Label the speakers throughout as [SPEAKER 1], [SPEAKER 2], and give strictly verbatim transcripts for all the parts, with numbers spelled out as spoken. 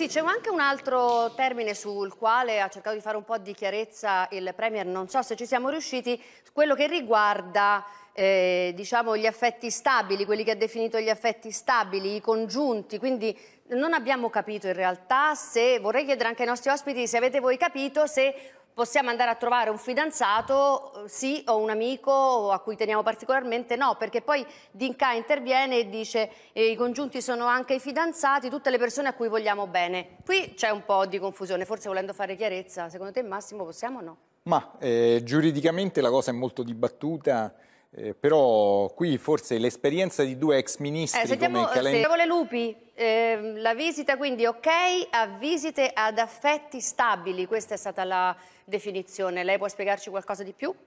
[SPEAKER 1] Sì, c'è anche un altro termine sul quale ha cercato di fare un po' di chiarezza il Premier, non so se ci siamo riusciti, quello che riguarda eh, diciamo, gli affetti stabili, quelli che ha definito gli affetti stabili, i congiunti, quindi non abbiamo capito in realtà se, vorrei chiedere anche ai nostri ospiti se avete voi capito se possiamo andare a trovare un fidanzato, sì, o un amico a cui teniamo particolarmente, no, perché poi D'Incà interviene e dice eh, i congiunti sono anche i fidanzati, tutte le persone a cui vogliamo bene. Qui c'è un po' di confusione, forse volendo fare chiarezza, secondo te Massimo possiamo o no?
[SPEAKER 2] Ma eh, giuridicamente la cosa è molto dibattuta, eh, però qui forse l'esperienza di due ex ministri
[SPEAKER 1] eh, sentiamo,
[SPEAKER 2] come Calenda...
[SPEAKER 1] Onorevole Lupi, eh, la visita quindi ok a visite ad affetti stabili, questa è stata la definizione. Lei può spiegarci qualcosa di più?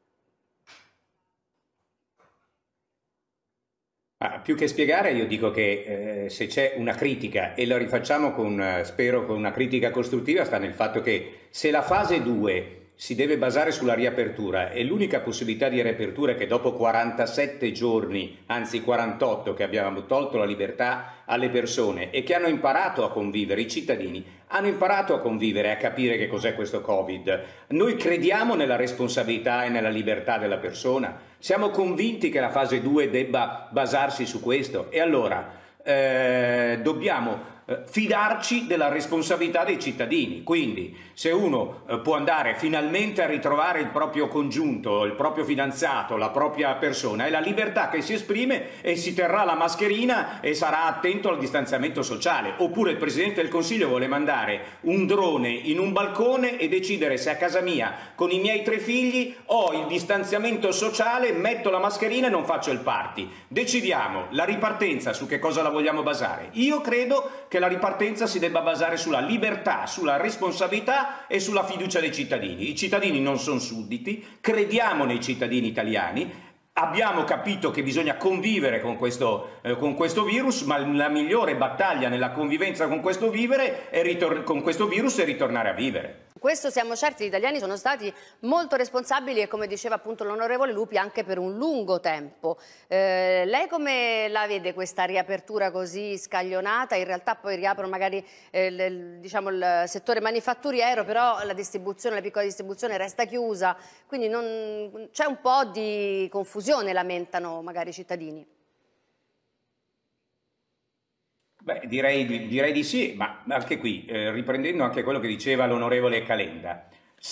[SPEAKER 3] Ah, più che spiegare io dico che eh, se c'è una critica e la rifacciamo con, eh, spero con una critica costruttiva, sta nel fatto che se la fase due si deve basare sulla riapertura e l'unica possibilità di riapertura è che dopo quarantasette giorni, anzi quarantotto, che abbiamo tolto la libertà alle persone e che hanno imparato a convivere, i cittadini hanno imparato a convivere, a capire che cos'è questo Covid. Noi crediamo nella responsabilità e nella libertà della persona, siamo convinti che la fase due debba basarsi su questo e allora eh, dobbiamo fidarci della responsabilità dei cittadini. Quindi se uno eh, può andare finalmente a ritrovare il proprio congiunto, il proprio fidanzato, la propria persona, è la libertà che si esprime e si terrà la mascherina e sarà attento al distanziamento sociale. Oppure il Presidente del Consiglio vuole mandare un drone in un balcone e decidere se a casa mia con i miei tre figli ho il distanziamento sociale, metto la mascherina e non faccio il party. Decidiamo la ripartenza su che cosa la vogliamo basare. Io credo che che la ripartenza si debba basare sulla libertà, sulla responsabilità e sulla fiducia dei cittadini. I cittadini non sono sudditi, crediamo nei cittadini italiani, abbiamo capito che bisogna convivere con questo, eh, con questo virus, ma la migliore battaglia nella convivenza con questo, vivere è con questo virus è ritornare a vivere.
[SPEAKER 1] Questo siamo certi, gli italiani sono stati molto responsabili e come diceva appunto l'onorevole Lupi anche per un lungo tempo. Eh, lei come la vede questa riapertura così scaglionata? In realtà poi riaprono magari eh, il, diciamo, il settore manifatturiero, però la distribuzione, la piccola distribuzione resta chiusa, quindi c'è un po' di confusione, lamentano magari i cittadini.
[SPEAKER 3] Beh, direi, direi di sì, ma anche qui, eh, riprendendo anche quello che diceva l'onorevole Calenda,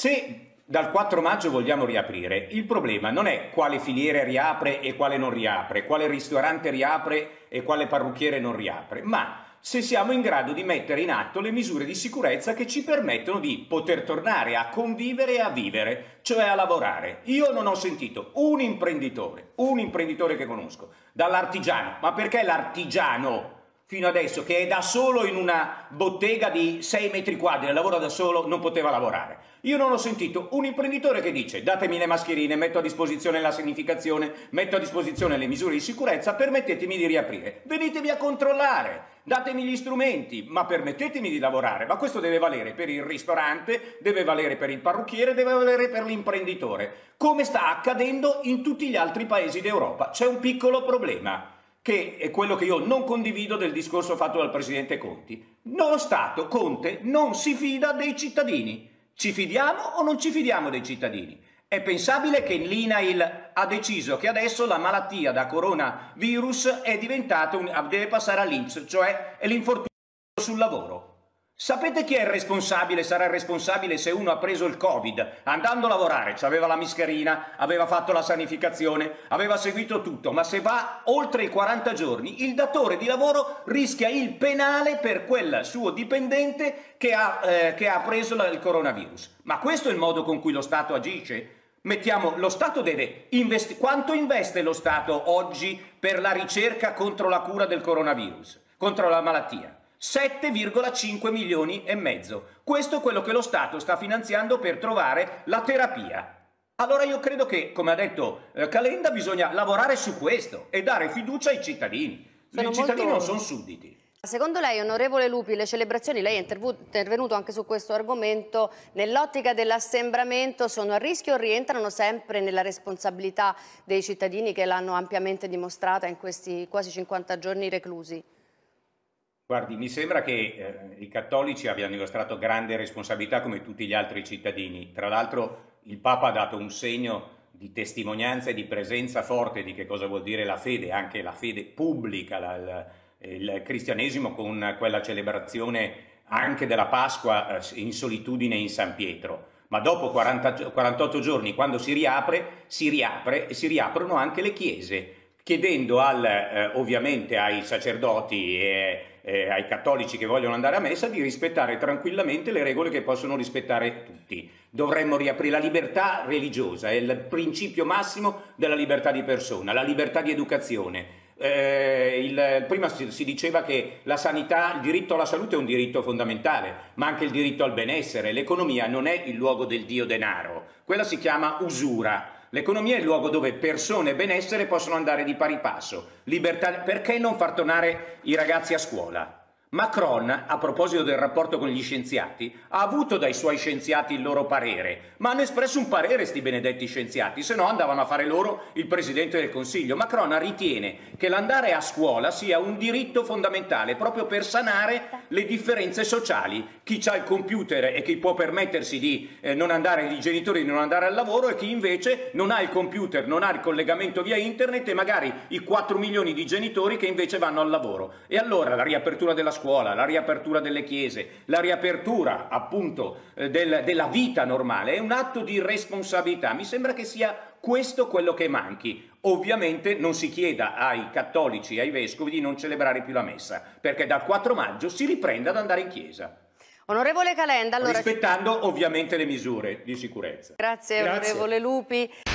[SPEAKER 3] se dal quattro maggio vogliamo riaprire, il problema non è quale filiere riapre e quale non riapre, quale ristorante riapre e quale parrucchiere non riapre, ma se siamo in grado di mettere in atto le misure di sicurezza che ci permettono di poter tornare a convivere e a vivere, cioè a lavorare. Io non ho sentito un imprenditore, un imprenditore che conosco, dall'artigiano, ma perché l'artigiano fino adesso, che è da solo in una bottega di sei metri quadri, lavora da solo, non poteva lavorare. Io non ho sentito un imprenditore che dice datemi le mascherine, metto a disposizione la sanificazione, metto a disposizione le misure di sicurezza, permettetemi di riaprire. Venitemi a controllare, datemi gli strumenti, ma permettetemi di lavorare. Ma questo deve valere per il ristorante, deve valere per il parrucchiere, deve valere per l'imprenditore, come sta accadendo in tutti gli altri paesi d'Europa. C'è un piccolo problema, che è quello che io non condivido del discorso fatto dal Presidente Conti. Lo Stato, Conte, non si fida dei cittadini. Ci fidiamo o non ci fidiamo dei cittadini? È pensabile che l'I N A I L ha deciso che adesso la malattia da coronavirus è diventata un, deve passare all'I N P S, cioè è l'infortunio sul lavoro. Sapete chi è il responsabile? Sarà il responsabile se uno ha preso il Covid, andando a lavorare, aveva la mascherina, aveva fatto la sanificazione, aveva seguito tutto, ma se va oltre i quaranta giorni, il datore di lavoro rischia il penale per quel suo dipendente che ha, eh, che ha preso la, il coronavirus. Ma questo è il modo con cui lo Stato agisce? Mettiamo, lo Stato deve investi- quanto investe lo Stato oggi per la ricerca contro la cura del coronavirus, contro la malattia? sette virgola cinque milioni e mezzo. Questo è quello che lo Stato sta finanziando per trovare la terapia. Allora io credo che, come ha detto eh, Calenda, bisogna lavorare su questo e dare fiducia ai cittadini. Sono I cittadini molto... non sono sudditi.
[SPEAKER 1] Secondo lei, onorevole Lupi, le celebrazioni, lei è intervenuto anche su questo argomento, nell'ottica dell'assembramento sono a rischio o rientrano sempre nella responsabilità dei cittadini che l'hanno ampiamente dimostrata in questi quasi cinquanta giorni reclusi?
[SPEAKER 3] Guardi, mi sembra che eh, i cattolici abbiano dimostrato grande responsabilità come tutti gli altri cittadini. Tra l'altro il Papa ha dato un segno di testimonianza e di presenza forte di che cosa vuol dire la fede, anche la fede pubblica, la, la, il cristianesimo con quella celebrazione anche della Pasqua eh, in solitudine in San Pietro. Ma dopo quaranta, quarantotto giorni, quando si riapre, si riapre e si riaprono anche le chiese, chiedendo al, eh, ovviamente ai sacerdoti e eh, ai cattolici che vogliono andare a messa di rispettare tranquillamente le regole che possono rispettare tutti. Dovremmo riaprire la libertà religiosa, è il principio massimo della libertà di persona, la libertà di educazione. Eh, il, prima si, si diceva che la sanità, il diritto alla salute è un diritto fondamentale, ma anche il diritto al benessere. L'economia non è il luogo del dio denaro, quella si chiama usura. L'economia è il luogo dove persone e benessere possono andare di pari passo. Libertà, perché non far tornare i ragazzi a scuola? Macron, a proposito del rapporto con gli scienziati, ha avuto dai suoi scienziati il loro parere, ma hanno espresso un parere sti benedetti scienziati, se no andavano a fare loro il Presidente del Consiglio. Macron ritiene che l'andare a scuola sia un diritto fondamentale proprio per sanare le differenze sociali. Chi ha il computer e chi può permettersi di eh, non andare, i genitori di non andare al lavoro, e chi invece non ha il computer, non ha il collegamento via internet, e magari i quattro milioni di genitori che invece vanno al lavoro. E allora la riapertura della scuola, scuola, la riapertura delle chiese, la riapertura appunto eh, del, della vita normale è un atto di responsabilità. Mi sembra che sia questo quello che manchi. Ovviamente non si chieda ai cattolici e ai vescovi di non celebrare più la messa, perché dal quattro maggio si riprende ad andare in chiesa.
[SPEAKER 1] Onorevole Calenda, allora...
[SPEAKER 3] rispettando ovviamente le misure di sicurezza.
[SPEAKER 1] Grazie, Grazie. Onorevole Lupi.